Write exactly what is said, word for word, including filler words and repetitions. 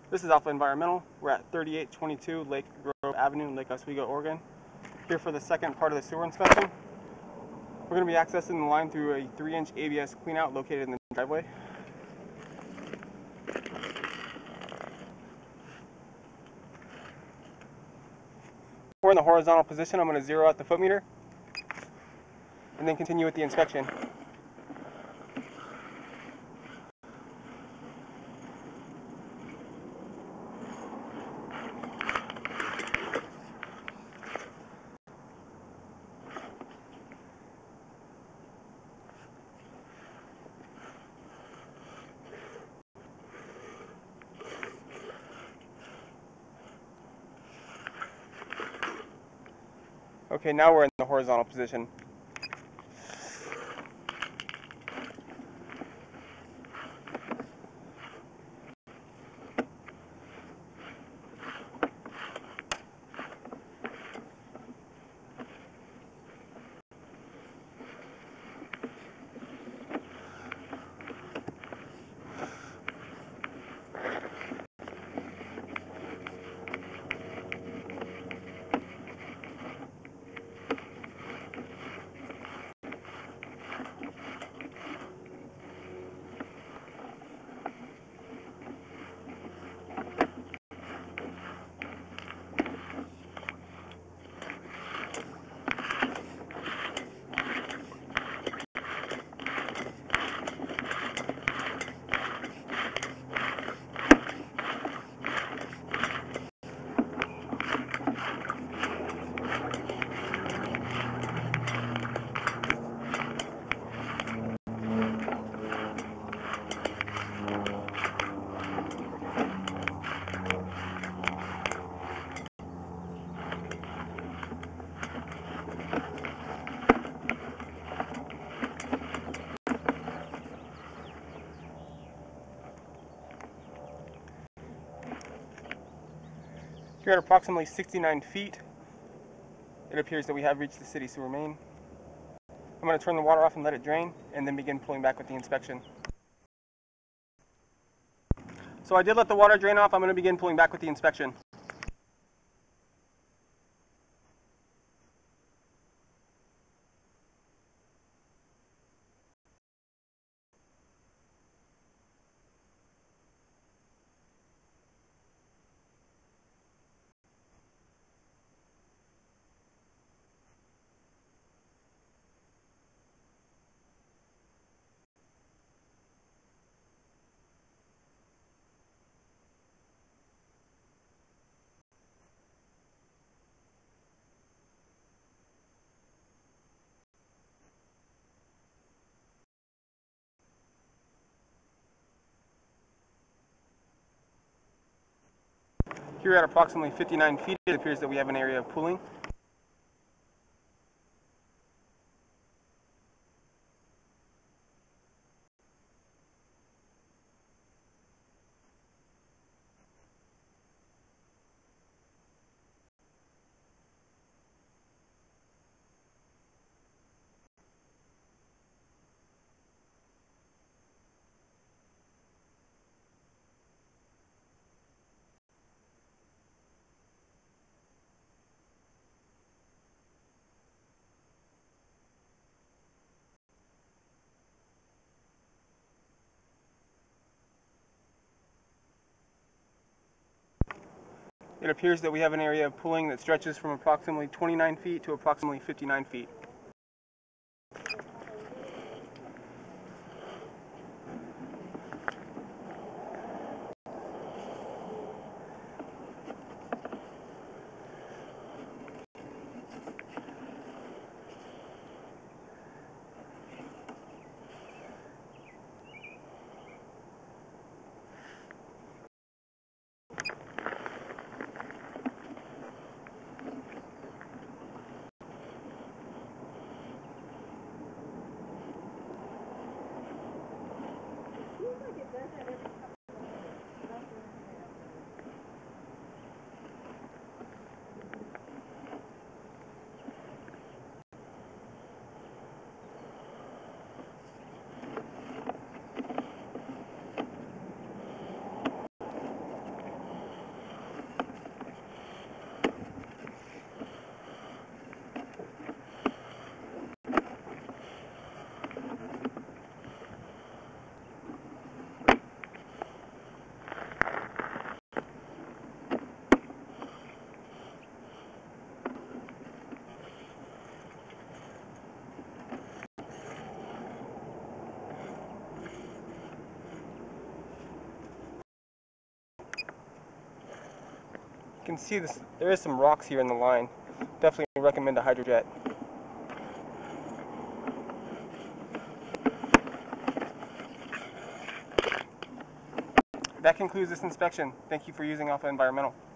This is Alpha Environmental. We're at thirty-eight twenty-two Lake Grove Avenue in Lake Oswego, Oregon. Here for the second part of the sewer inspection. We're going to be accessing the line through a three inch A B S cleanout located in the driveway. We're in the horizontal position. I'm going to zero out the foot meter and then continue with the inspection. Okay, now we're in the horizontal position. Here at approximately sixty-nine feet, it appears that we have reached the city sewer main. I'm going to turn the water off and let it drain, and then begin pulling back with the inspection. So I did let the water drain off. I'm going to begin pulling back with the inspection. Here at approximately fifty-nine feet, it appears that we have an area of pooling. It appears that we have an area of pooling that stretches from approximately twenty-nine feet to approximately fifty-nine feet. can see this, there is some rocks here in the line. Definitely recommend a Hydrojet. That concludes this inspection. Thank you for using Alpha Environmental.